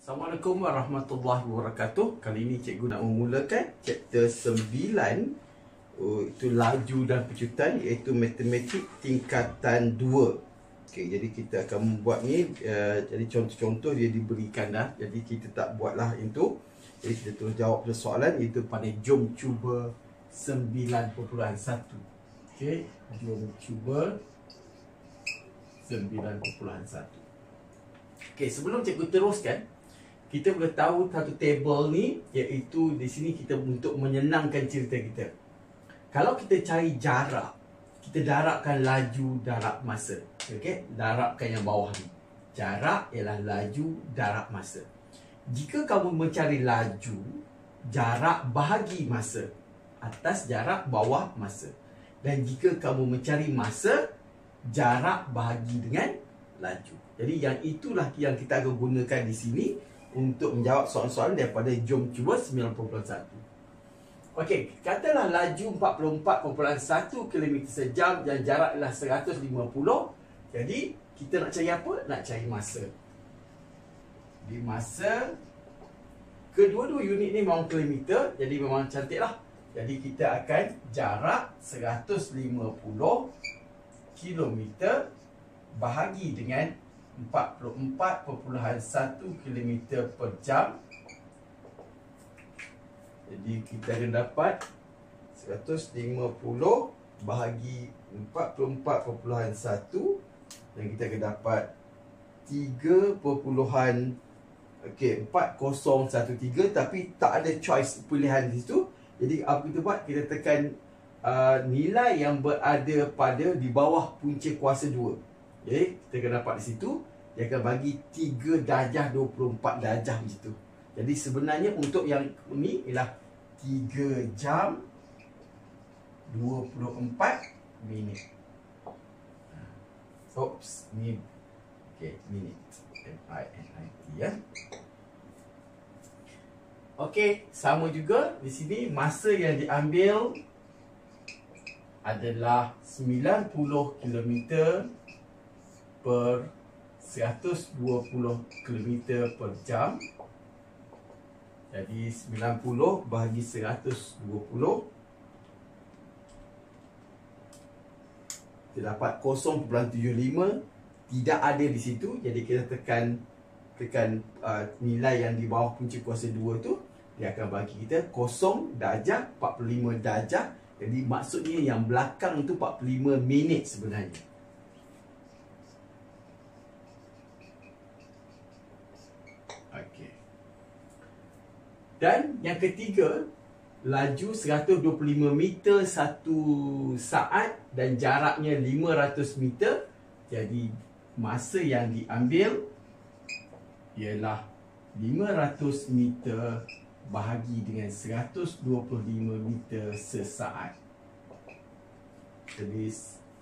Assalamualaikum warahmatullahi wabarakatuh. Kali ini cikgu nak memulakan chapter 9, itu laju dan pecutan, iaitu matematik tingkatan 2. Okey, jadi kita akan membuat ni, jadi contoh-contoh dia diberikan dah. Jadi kita tak buatlah itu. Jadi kita terus jawab soalan, iaitu pada jom cuba 9.1. Okey, jom cuba 9.1. Okey, sebelum cikgu teruskan, kita boleh tahu satu table ni, iaitu di sini kita untuk menyenangkan cerita kita. Kalau kita cari jarak, kita darabkan laju darab masa. Okey, darabkan yang bawah ni. Jarak ialah laju darab masa. Jika kamu mencari laju, jarak bahagi masa atas jarak bawah masa. Dan jika kamu mencari masa, jarak bahagi dengan laju. Jadi yang itulah yang kita akan gunakan di sini untuk menjawab soalan-soalan daripada jom cuba 9.1. Okey, katalah laju 44.1 km sejam dan jarak adalah 150. Jadi kita nak cari apa? Nak cari masa. Di masa, kedua-dua unit ni memang kilometer, jadi memang cantik lah. Jadi kita akan jarak 150 km bahagi dengan 44.1 km per jam. Jadi kita akan dapat 150 bahagi 44.1, dan kita akan dapat 4.013, tapi tak ada choice pilihan di situ. Jadi apa kita buat? Kita tekan nilai yang berada pada di bawah punca kuasa 2. Jadi kita akan dapat di situ, dia akan bagi 3 darjah 24 darjah di situ. Jadi sebenarnya untuk yang ini ialah 3 jam 24 minit. Oops, ni minit. M-I-N-I-T ya. Okey, sama juga di sini masa yang diambil adalah 90 km per 120 km per jam. Jadi 90 bahagi 120, kita dapat 0.75. Tidak ada di situ. Jadi kita tekan nilai yang di bawah punca kuasa 2 tu, dia akan bagi kita 0 darjah 45 darjah. Jadi maksudnya yang belakang tu 45 minit sebenarnya. Okey. Dan yang ketiga, laju 125 meter 1 saat dan jaraknya 500 meter. Jadi masa yang diambil ialah 500 meter bahagi dengan 125 meter sesaat. Jadi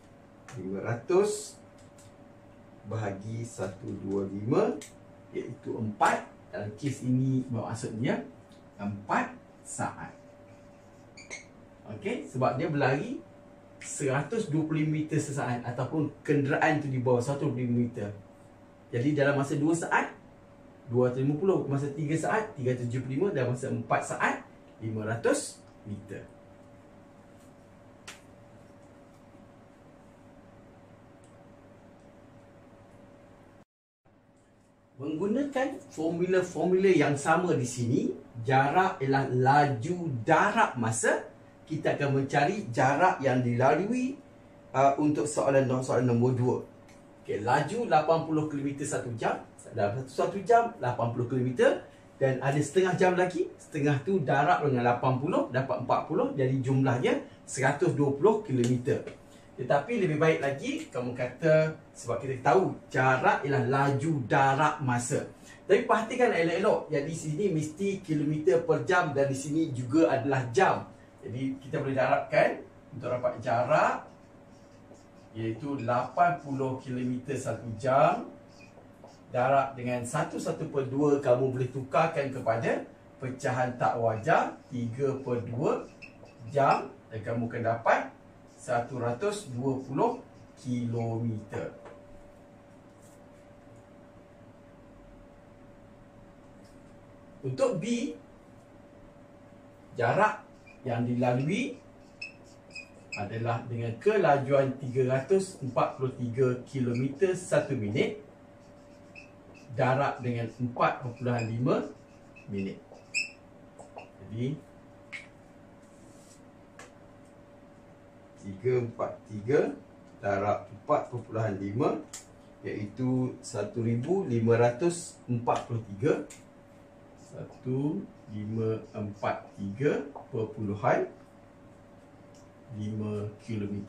500 bahagi 125, iaitu 4. Dalam kes ini maksudnya 4 saat. Okey, sebab dia berlari 125 meter sesaat, ataupun kenderaan tu di bawah 125 meter. Jadi dalam masa 2 saat 250, masa 3 saat 375, dan masa 4 saat 500 meter. Menggunakan formula-formula yang sama di sini, jarak ialah laju darab masa. Kita akan mencari jarak yang dilalui untuk soalan nombor 2. Okay, laju 80 km 1 jam. Dalam 1 jam 80 km, dan ada setengah jam lagi. Setengah tu darab dengan 80, dapat 40. Jadi jumlahnya 120 km. Tetapi lebih baik lagi kamu kata, sebab kita tahu jarak ialah laju darab masa. Tapi perhatikan elok-elok, yang di sini mesti kilometer per jam, dan di sini juga adalah jam. Jadi kita boleh darabkan untuk dapat jarak, iaitu 80 km 1 jam darab dengan 1/2, kamu boleh tukarkan kepada pecahan tak wajar 3/2 jam, dan kamu akan dapat 120 km. Untuk B, jarak yang dilalui adalah dengan kelajuan 343 km satu minit, darat dengan 4.5 minit. Jadi 343 darab 4.5 iaitu 1543 1543.5 km.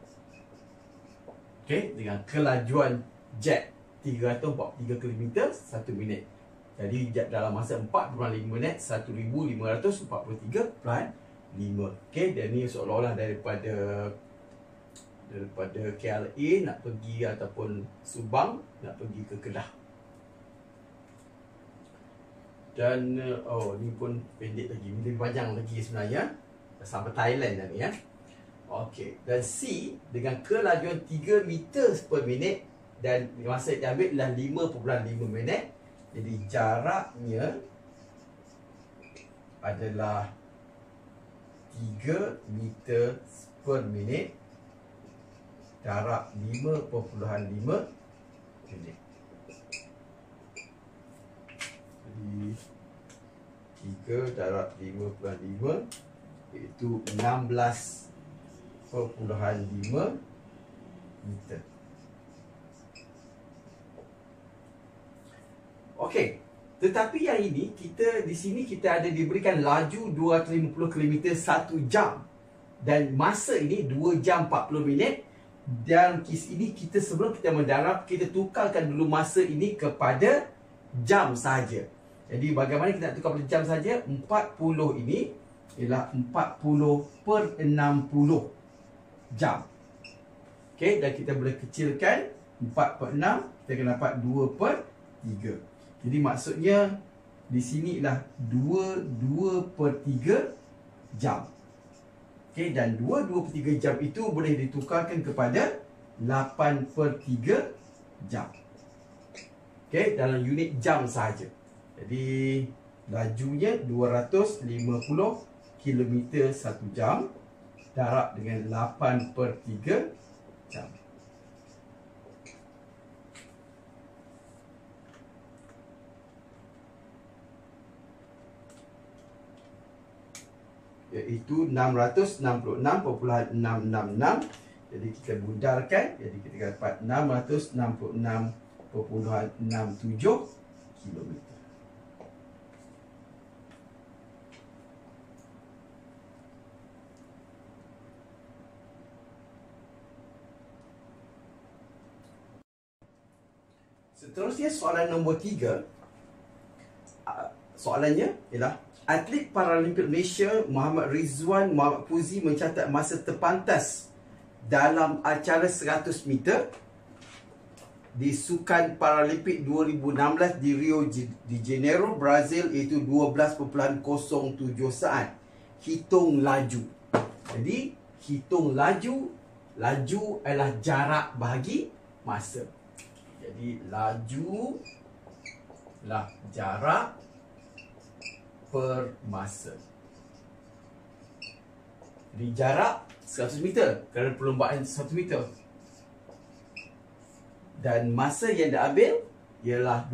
Okey, dengan kelajuan jet 343 km 1 minit. Jadi dalam masa 4.5 minit 1543.5. Okey, dan ni seolah-olah daripada KLA nak pergi ataupun Subang nak pergi ke Kedah. Dan ni pun pendek lagi, lebih panjang lagi sebenarnya, sampai Thailand dah ni ya. Okey, dan C dengan kelajuan 3 meter per minit dan masa yang diambil adalah 5.5 minit. Jadi jaraknya adalah 3 meter per minit darab 5.5 minit. Jadi 3 darab 5.5 iaitu 16.5 meter. Okey, tetapi yang ini di sini kita ada diberikan laju 250 km 1 jam dan masa ini 2 jam 40 minit. Dan kes ini sebelum kita mendarat, kita tukarkan dulu masa ini kepada jam saja. Jadi bagaimana kita nak tukar pada jam saja? 40 ini ialah 40/60 jam. Okey, dan kita boleh kecilkan 4/6, kita akan dapat 2/3. Jadi maksudnya di sini ialah 2/3 jam. Okey, dan 2/3 jam itu boleh ditukarkan kepada 8/3 jam. Okey, dalam unit jam sahaja. Jadi lajunya 250 km 1 jam darab dengan 8/3 jam. Iaitu 666.666. Jadi kita mudarkan, jadi kita dapat 666.67 km. Seterusnya soalan nombor 3. Soalannya ialah atlet Paralimpik Malaysia Muhammad Rizwan Muhammad Fuzi mencatat masa terpantas dalam acara 100 meter di Sukan Paralimpik 2016 di Rio de Janeiro, Brazil, iaitu 12.07 saat. Hitung laju. Jadi hitung laju adalah jarak bahagi masa. Jadi laju lah jarak per masa. Jadi jarak 100 meter kerana perlombaan 100 meter. Dan masa yang diambil ialah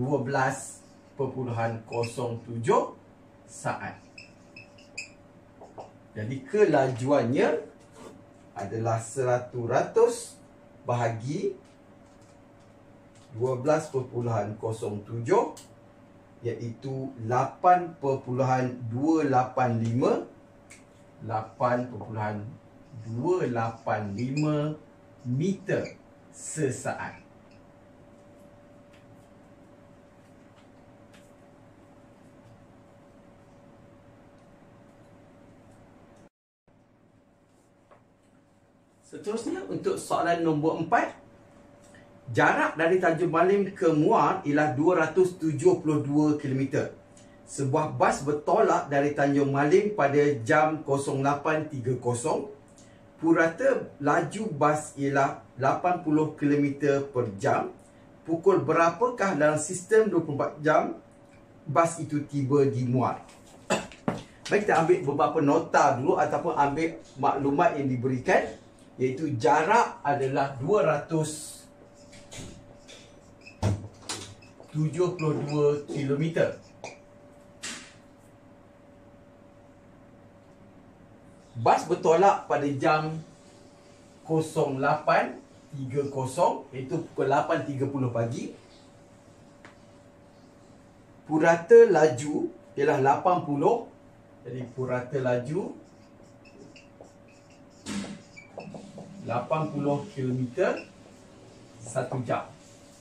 12.07 saat. Jadi kelajuannya adalah 100 bahagi 12.07 iaitu 8.285 meter sesaat. Seterusnya untuk soalan nombor 4. Jarak dari Tanjung Malim ke Muar ialah 272 km. Sebuah bas bertolak dari Tanjung Malim pada jam 08.30. Purata laju bas ialah 80 km per jam. Pukul berapakah dalam sistem 24 jam bas itu tiba di muar. Baik, kita ambil beberapa nota dulu ataupun ambil maklumat yang diberikan, iaitu jarak adalah 272 km. Bas bertolak pada jam 08.30, iaitu pukul 8.30 pagi. Purata laju ialah 80. Jadi purata laju 80 km 1 jam.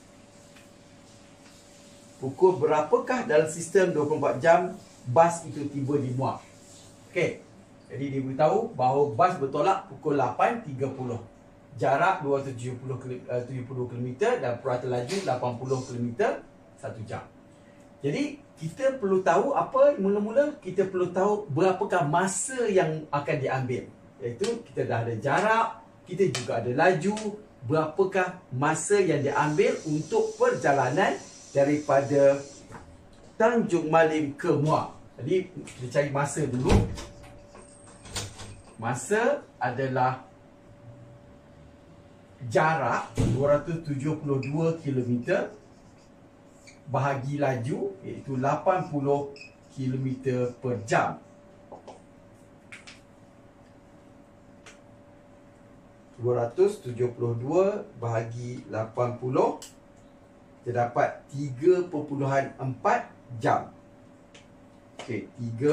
Pukul berapakah dalam sistem 24 jam bas itu tiba di muar? Okey. Jadi dia beritahu bahawa bas bertolak pukul 8.30. Jarak 270 km dan purata laju 80 km 1 jam. Jadi kita perlu tahu apa mula-mula, kita perlu tahu berapakah masa yang akan diambil. Iaitu kita dah ada jarak, kita juga ada laju, berapakah masa yang diambil untuk perjalanan daripada Tanjung Malim ke Muar. Jadi kita cari masa dulu. Masa adalah jarak 272 km bahagi laju, iaitu 80 km per jam. 272 bahagi 80, kita dapat 3.4 jam. Okey,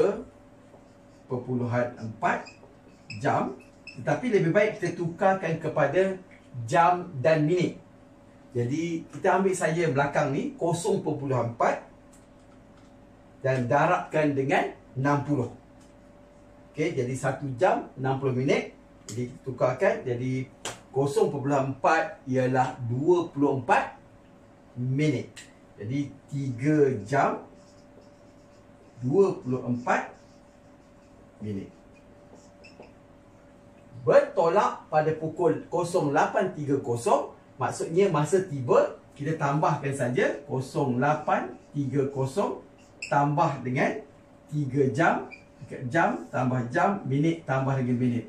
3.4 jam. Tetapi lebih baik kita tukarkan kepada jam dan minit. Jadi kita ambil saja belakang ni 0.4 dan darabkan dengan 60. Okey, jadi 1 jam 60 minit. Jadi kita tukarkan, jadi 0.4 ialah 24 minit. Jadi 3 jam 24 minit. Bertolak pada pukul 08.30, maksudnya masa tiba, kita tambahkan saja 08.30 tambah dengan 3 jam, jam tambah jam, minit tambah dengan minit.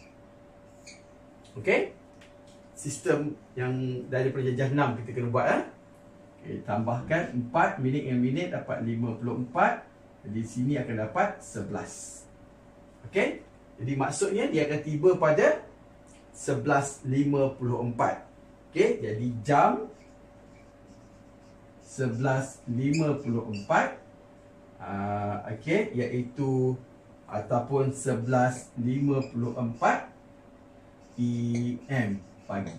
Okey? Sistem yang dari perjejah 6 kita kena buat. Okey, tambahkan 4 minit dengan minit dapat 54. Jadi sini akan dapat 11. Okey? Jadi maksudnya dia akan tiba pada 11.54. Okey, jadi jam 11.54, okey, iaitu ataupun 11.54 PM pagi.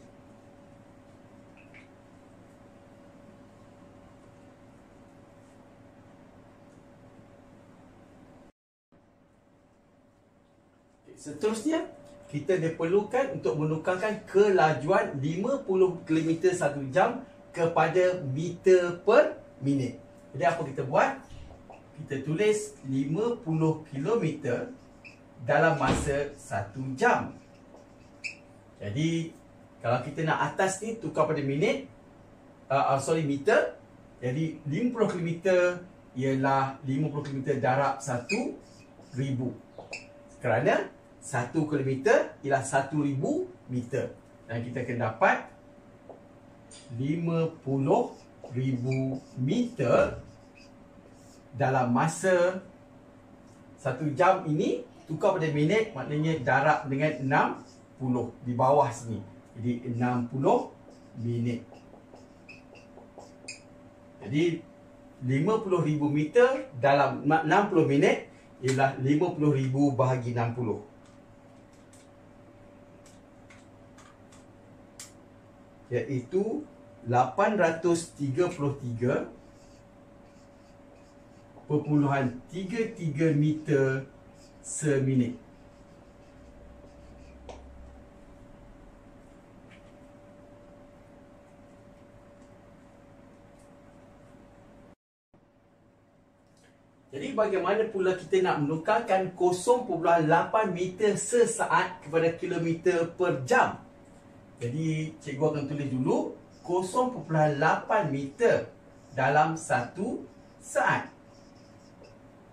Seterusnya, kita diperlukan untuk menukarkan kelajuan 50 km 1 jam kepada meter per minit. Jadi apa kita buat? Kita tulis 50 km dalam masa 1 jam. Jadi kalau kita nak atas ni tukar pada minit, meter. Jadi 50 km ialah 50 km darab 1,000. Kerana 1 kilometer ialah 1,000 meter. Dan kita akan dapat 50,000 meter dalam masa 1 jam ini. Tukar pada minit, maknanya darab dengan 60 di bawah sini. Jadi 60 minit. Jadi 50,000 meter dalam 60 minit ialah 50,000 bahagi 60. Iaitu 833.33 meter seminit. Jadi bagaimana pula kita nak menukarkan 0.8 meter sesaat kepada kilometer per jam? Jadi cikgu akan tulis dulu 0.8 meter dalam 1 saat.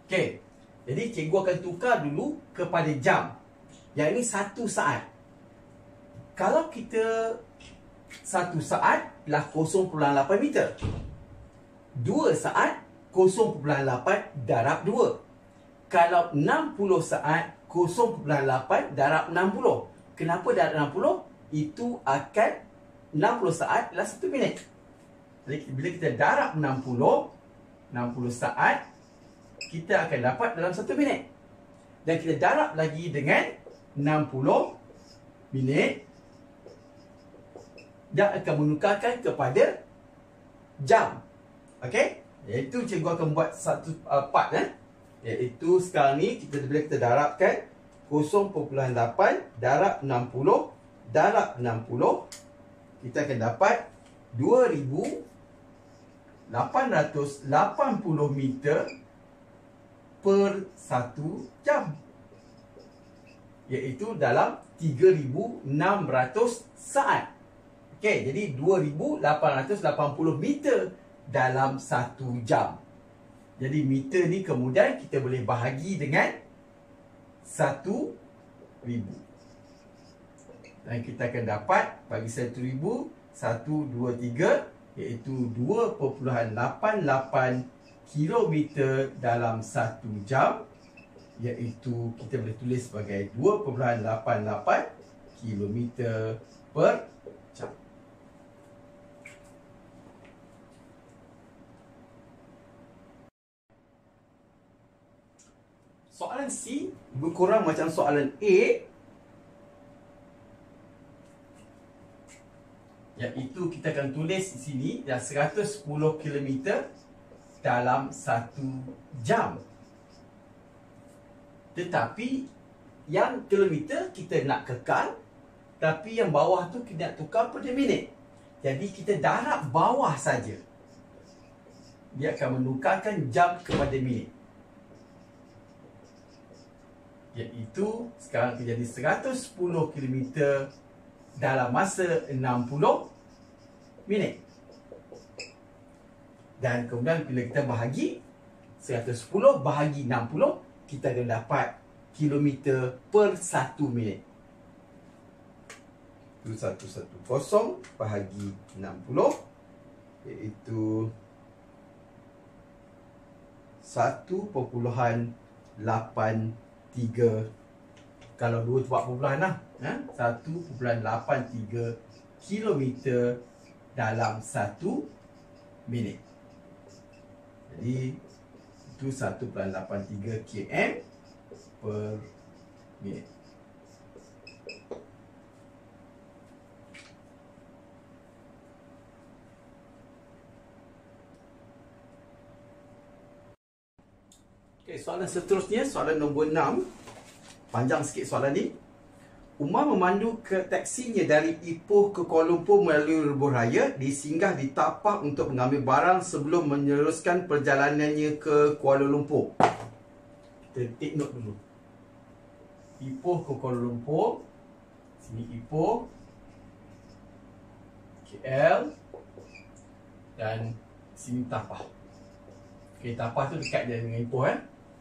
Okey. Jadi cikgu akan tukar dulu kepada jam. Yang ini 1 saat. Kalau kita 1 saat ialah 0.8 meter. 2 saat 0.8 darab 2. Kalau 60 saat 0.8 darab 60. Kenapa darab 60? Itu akan 60 saat ialah 1 minit. Jadi bila kita darab 60 saat, kita akan dapat dalam 1 minit. Dan kita darab lagi dengan 60 minit dan akan menukarkan kepada jam. Okey? Iaitu cikgu akan buat satu part iaitu sekarang ni bila kita darabkan 0.8 darab 60 darab 60, kita akan dapat 2880 meter per 1 jam. Iaitu dalam 3600 saat. Okey, jadi 2880 meter dalam 1 jam. Jadi meter ni kemudian kita boleh bahagi dengan 1000. Dan kita akan dapat bagi 1000, 1, 2, 3 iaitu 2.88 kilometer dalam 1 jam. Iaitu kita boleh tulis sebagai 2.88 kilometer per jam. Soalan C lebih kurang macam soalan A, iaitu kita akan tulis di sini dah 110 km dalam 1 jam. Tetapi yang kilometer kita nak kekal, tapi yang bawah tu kita nak tukar pada minit. Jadi kita darab bawah saja. Dia akan menukarkan jam kepada minit. Iaitu sekarang jadi 110 km dalam masa 60 minit. Dan kemudian bila kita bahagi 110 bahagi 60, kita akan dapat kilometer per 1 minit. Itu 110 bahagi 60 iaitu 1.83. Kalau 2 tu buat perpuluhan lah, 1.83 kilometer dalam 1 minit. Jadi itu 1.83 km per minit. Okay, soalan seterusnya, soalan nombor 6. Panjang sikit soalan ni. Umar memandu ke taksinya dari Ipoh ke Kuala Lumpur melalui Lebuh Raya, disinggah di tapak untuk mengambil barang sebelum meneruskan perjalanannya ke Kuala Lumpur. Kita take note dulu. Ipoh ke Kuala Lumpur. Sini Ipoh, KL, dan sini Tapah. Okay, Tapah tu dekat dia dengan Ipoh.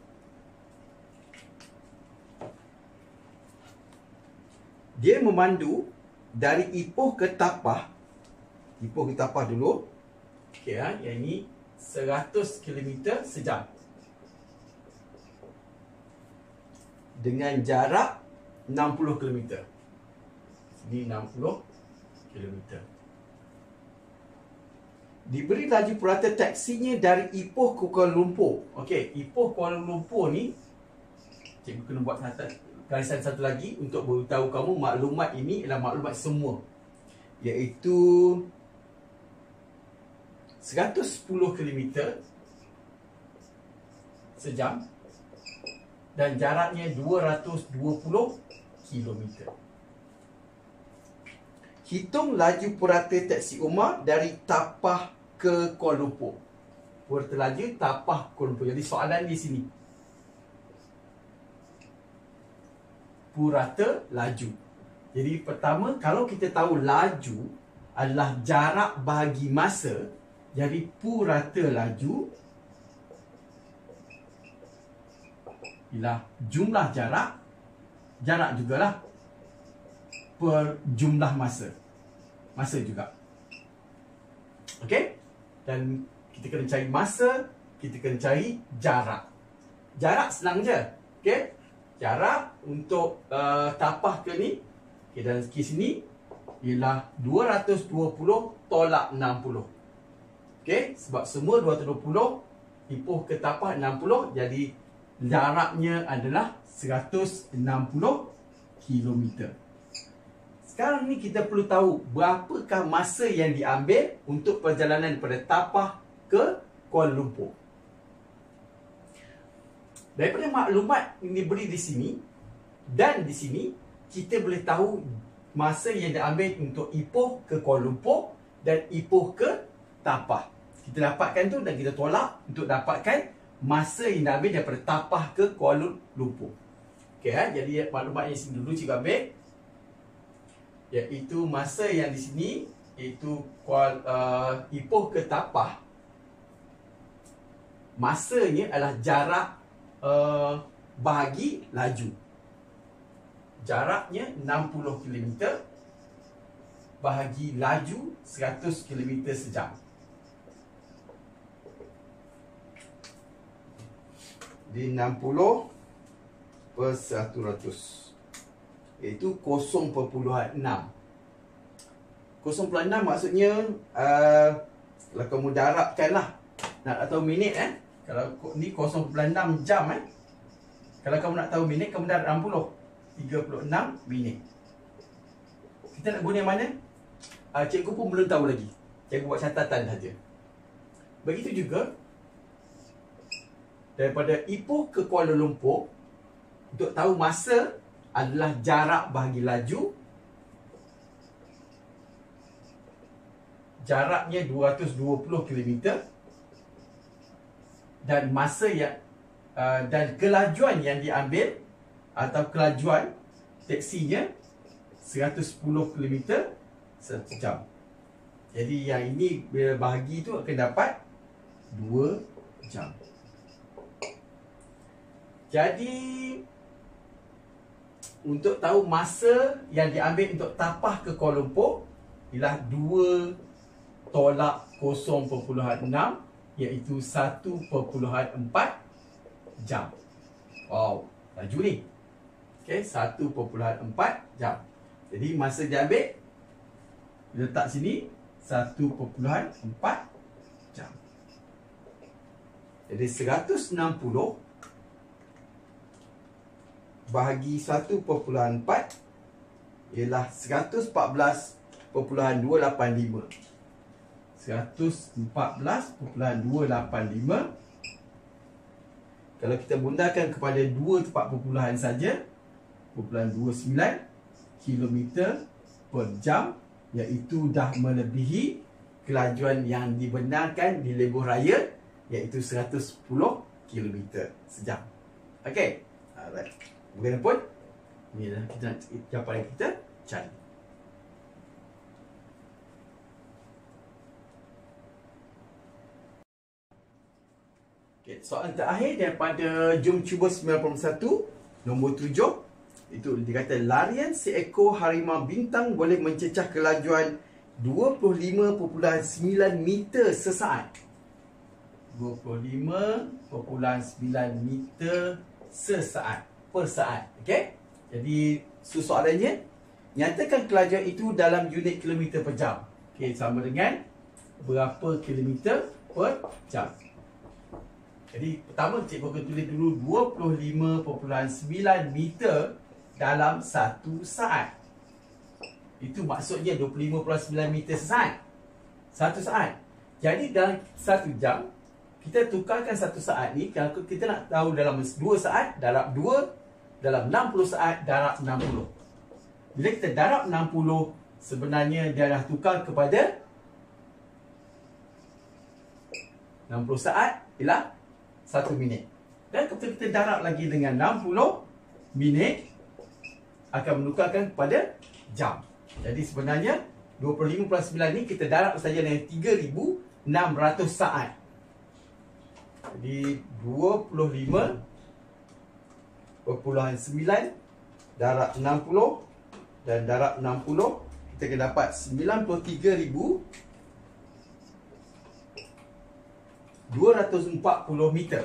Dia memandu dari Ipoh ke Tapah. Ipoh ke Tapah dulu. Okey, yang ini 100 km sejam. Dengan jarak 60 km. Sini 60 km. Diberi laju purata taksinya dari Ipoh ke Kuala Lumpur. Okey, Ipoh Kuala Lumpur ni cikgu kena buat garisan satu lagi untuk beritahu kamu maklumat ini adalah maklumat semua. Iaitu 110 km sejam dan jaraknya 220 km. Hitung laju purata taksi Umar dari Tapah ke Kuala Lumpur. Purata laju Tapah Kuala Lumpur. Jadi soalan di sini. Purata laju. Jadi pertama, kalau kita tahu laju adalah jarak bahagi masa, jadi purata laju ialah jumlah jarak, jarak jugalah per jumlah masa. Masa juga. Okey? Dan kita kena cari masa, kita kena cari jarak. Jarak senang je. Okey? Jarak untuk tapak ke ni, okay, dalam kes ni ialah 220 tolak 60. Okey? Sebab semua 220 ipoh ke tapak 60, jadi jaraknya adalah 160 km. Sekarang ni kita perlu tahu berapakah masa yang diambil untuk perjalanan daripada Tapah ke Kuala Lumpur. Daripada maklumat yang diberi di sini dan di sini, kita boleh tahu masa yang diambil untuk Ipoh ke Kuala Lumpur dan Ipoh ke Tapah. Kita dapatkan tu dan kita tolak untuk dapatkan masa yang diambil daripada Tapah ke Kuala Lumpur. Okey, jadi maklumat yang sini dulu cikgu ambil, iaitu masa yang di sini iaitu Ipoh ke Tapah. Masanya adalah jarak bahagi laju. Jaraknya 60 km bahagi laju 100 km sejam. Di 60 per 100 iaitu 0.6. 0.6 maksudnya kalau kamu darabkan lah, nak tahu minit kalau ni 0.6 jam kalau kamu nak tahu minit, kamu darab 36 minit. Kita nak guna yang mana? Cikgu pun belum tahu lagi. Cikgu buat catatan saja. Begitu juga daripada Ipoh ke Kuala Lumpur, untuk tahu masa adalah jarak bahagi laju. Jaraknya 220 km dan masa yang dan kelajuan yang diambil atau kelajuan taksinya 110 km sejam. Jadi yang ini bila bahagi tu akan dapat 2 jam. Jadi untuk tahu masa yang diambil untuk Tapah ke Kuala Lumpur ialah 2 tolak 0.6, iaitu 1.4 jam. Wow, laju ni. Okey, 1.4 jam. Jadi masa diambil letak sini 1.4 jam. Jadi 160 bahagi 1.4 ialah 114.285. 114.285. Kalau kita bundakan kepada 2 tepat perpuluhan saja, 0.29 km per jam, iaitu dah melebihi kelajuan yang dibenarkan di lebuh raya, iaitu 110 km sejam. Okey. Alright. Bagaimanapun, inilah kita jawapan yang kita cari. Okay, soalan terakhir daripada Jom Cuba 91, nombor 7. Itu dikata larian seekor harimau bintang boleh mencecah kelajuan 25.9 meter sesaat. 25.9 meter sesaat per saat. Okey? Jadi soalannya, nyatakan kelajuan itu dalam unit kilometer per jam. Okey, sama dengan berapa kilometer per jam. Jadi pertama cikgu akan tulis dulu 25.9 meter dalam 1 saat. Itu maksudnya 25.9 meter sesaat. 1 saat. Jadi dalam 1 jam, kita tukarkan 1 saat ni, kalau kita nak tahu dalam 2 saat, darab 2, dalam 60 saat, darab 60. Bila kita darab 60, sebenarnya dia dah tukar kepada 60 saat ialah 1 minit. Dan ketika kita darab lagi dengan 60 minit, akan menukarkan kepada jam. Jadi sebenarnya 25 plus 9 ni kita darab saja dengan 3,600 saat. Jadi 25 darab 60 dan darab 60, kita akan dapat 93,240 meter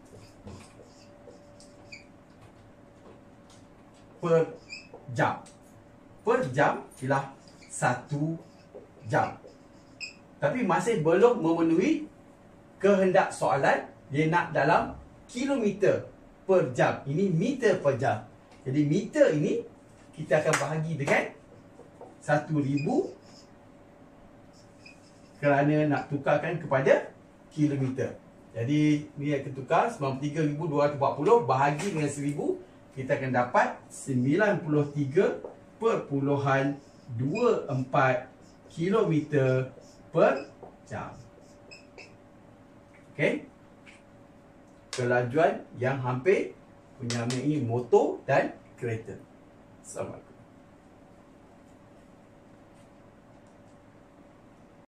per jam. Per jam ialah 1 jam. Tapi masih belum memenuhi kehendak soalan. Dia nak dalam kilometer per jam. Ini meter per jam. Jadi meter ini kita akan bahagi dengan 1000 kerana nak tukarkan kepada kilometer. Jadi ni akan tukar 93,240 bahagi dengan 1000, kita akan dapat 93.24 kilometer per jam. Okey. Kelajuan yang hampir menyamai motor dan kereta. Assalamualaikum.